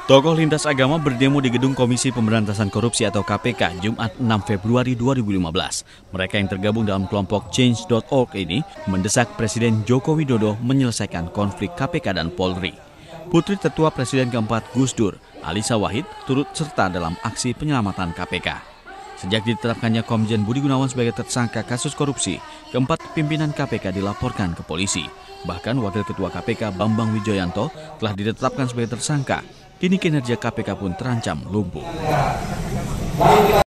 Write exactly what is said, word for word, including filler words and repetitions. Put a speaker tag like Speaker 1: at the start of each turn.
Speaker 1: Tokoh lintas agama berdemo di Gedung Komisi Pemberantasan Korupsi atau K P K Jumat enam Februari dua ribu lima belas. Mereka yang tergabung dalam kelompok Change dot org ini mendesak Presiden Joko Widodo menyelesaikan konflik K P K dan Polri. Putri Tetua Presiden keempat Gus Dur, Alisa Wahid, turut serta dalam aksi penyelamatan K P K. Sejak ditetapkannya Komjen Budi Gunawan sebagai tersangka kasus korupsi, keempat pimpinan K P K dilaporkan ke polisi. Bahkan Wakil Ketua K P K Bambang Wijoyanto telah ditetapkan sebagai tersangka. Kini kinerja K P K pun terancam lumpuh.